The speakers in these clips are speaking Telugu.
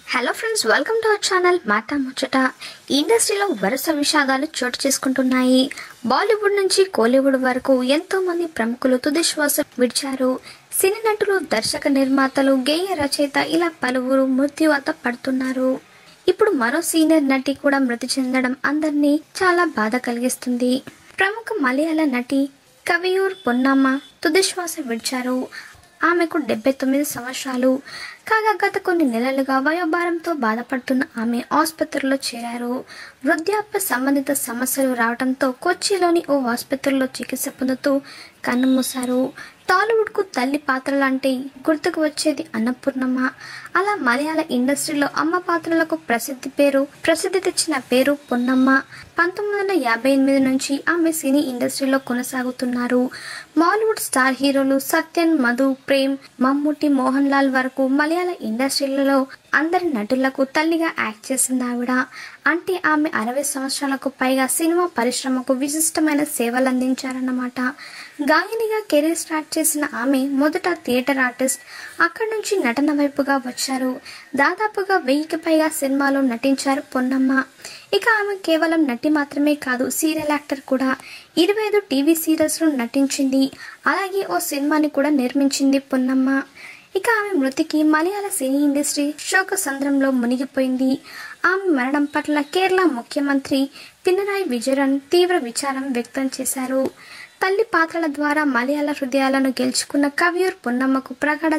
Hello friends, welcome to our channel Mata Muchata. ఇండస్ట్రీలో వరుస విషాదాలు చోటు చేసుకుంటున్నాయి. బాలీవుడ్ నుంచి కోలీవుడ్ వరకు ఎంతో మంది ప్రముఖులు తుది శ్వాస విడిచారు. సినీ నటులు, దర్శక నిర్మాతలు, గేయ రచయిత ఇలా పలువురు మృత్యువాత పడుతున్నారు. ఇప్పుడు మరో సీనియర్ నటి కూడా మృతి చెందడం అందరినీ చాలా బాధ కలిగిస్తుంది. ప్రముఖ మలయాళ నటి కవియూర్ పొన్నమ్మ తుది శ్వాస విడిచారు. ఆమెకు 79 సంవత్సరాలు కాగా గత కొన్ని నెలలుగా వయోభారంతో బాధపడుతున్న ఆమె ఆసుపత్రిలో చేరారు. వృద్ధాప్య సంబంధిత సమస్యలు రావడంతో కొచ్చిలోని ఓ ఆసుపత్రిలో చికిత్స పొందుతూ కన్నుమూశారు. టాలీవుడ్ కు తల్లి పాత్రలంటే గుర్తుకు వచ్చేది అన్నపూర్ణమ్మ. అలా మలయాళ ఇండస్ట్రీలో అమ్మ పాత్రలకు ప్రసిద్ధి తెచ్చిన పేరు పొన్నమ్మ. 1958 నుంచి ఆమె సినీ ఇండస్ట్రీలో కొనసాగుతున్నారు. బాలీవుడ్ స్టార్ హీరోలు సత్యన్, మధు, ప్రేమ్, మమ్ముట్టి, మోహన్ లాల్ వరకు మలయాళ ఇండస్ట్రీలలో అందరి నటులకు తల్లిగా యాక్ట్ చేసింది ఆవిడ. అంటే ఆమె 60 సంవత్సరాలకు పైగా సినిమా పరిశ్రమకు విశిష్టమైన సేవలు అందించారన్నమాట. గాయనిగా కెరీర్ స్టార్ట్ చేసిన ఆమె మొదట థియేటర్ ఆర్టిస్ట్, అక్కడి నుంచి నటన వైపుగా వచ్చారు. దాదాపుగా 1000కి పైగా సినిమాలో నటించారు పొన్నమ్మ. ఇక ఆమె కేవలం నటి మాత్రమే కాదు, సీరియల్ యాక్టర్ కూడా. 25 టీవీ సీరియల్స్ లో నటించింది. అలాగే ఓ సినిమాని కూడా నిర్మించింది పొన్నమ్మ. ఇక ఆమె మృతికి మలయాళ సినీ ఇండస్ట్రీ శోక సంద్రంలో మునిగిపోయింది. ఆమె మరణం పట్ల కేరళ ముఖ్యమంత్రి పినరాయి విజయన్ తీవ్ర విచారం వ్యక్తం చేశారు. తల్లి పాత్రల ద్వారా మలయాళ హృదయాలను గెలుచుకున్న కవియూర్ పొన్నమ్మకు ప్రగాఢ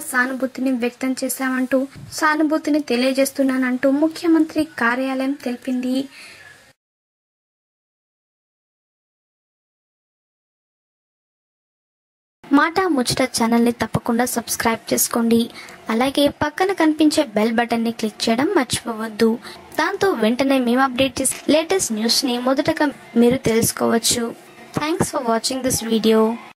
సానుభూతిని తెలియజేస్తున్నానంటూ ముఖ్యమంత్రి కార్యాలయం తెలిపింది. మాట ముచ్చట ఛానల్ని తప్పకుండా సబ్స్క్రైబ్ చేసుకోండి. అలాగే పక్కన కనిపించే బెల్ బటన్ని క్లిక్ చేయడం మర్చిపోవద్దు. దాంతో వెంటనే మేము అప్డేట్ చేసే లేటెస్ట్ న్యూస్ని మొదటగా మీరు తెలుసుకోవచ్చు. Thanks for watching this video.